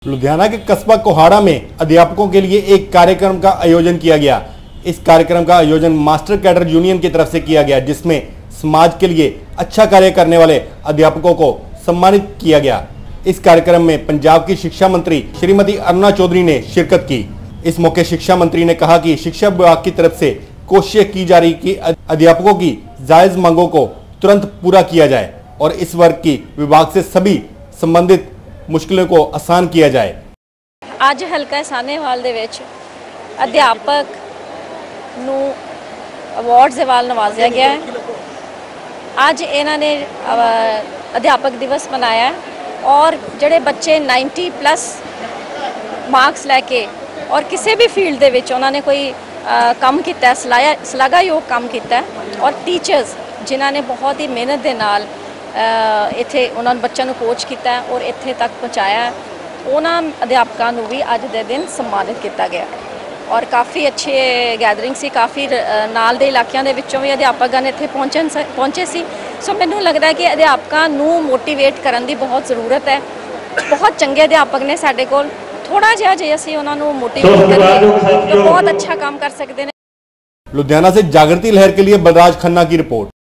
लुधियाना के कस्बा कोहाड़ा में अध्यापकों के लिए एक कार्यक्रम का आयोजन किया गया। इस कार्यक्रम का आयोजन मास्टर कैडर यूनियन की तरफ से किया गया, जिसमें समाज के लिए अच्छा कार्य करने वाले अध्यापकों को सम्मानित किया गया। इस कार्यक्रम में पंजाब की शिक्षा मंत्री श्रीमती अरुणा चौधरी ने शिरकत की। इस मौके शिक्षा मंत्री ने कहा कि शिक्षा विभाग की तरफ से कोशिश की जा रही कि अध्यापकों की जायज मांगों को तुरंत पूरा किया जाए और इस वर्ग की विभाग से सभी संबंधित मुश्किलों को आसान किया जाए। आज हल्का सानेवाल दे विच अध्यापक नूं अवार्ड दे नाल नवाजिया गया है। आज इन्हां ने अध्यापक दिवस मनाया और जिहड़े बच्चे 90+ मार्क्स लैके और किसी भी फील्ड दे विच उन्होंने कोई काम किया, सलाहयोग काम किया और टीचर्स जिन्हों ने बहुत ही मेहनत के नाल इत्थे उन्होंने बच्चों को कोच किया और इत्थे तक पहुँचाया, उन्होंने अध्यापकों को भी अज के दिन सम्मानित किया गया और काफ़ी अच्छे गैदरिंग सी। काफ़ी नाल दे इलाकों के विचों भी अध्यापक ने इत्थे पहुँचे सी। सो मैनूं लगता है कि अध्यापकों को मोटिवेट करने की बहुत ज़रूरत है। बहुत चंगे अध्यापक ने साडे कोल, थोड़ा जिहा जे असीं उन्हां नूं मोटिवेट करिए तो बहुत अच्छा काम कर सकते हैं। लुधियाना से जागृति लहर के लिए बलराज खन्ना की रिपोर्ट।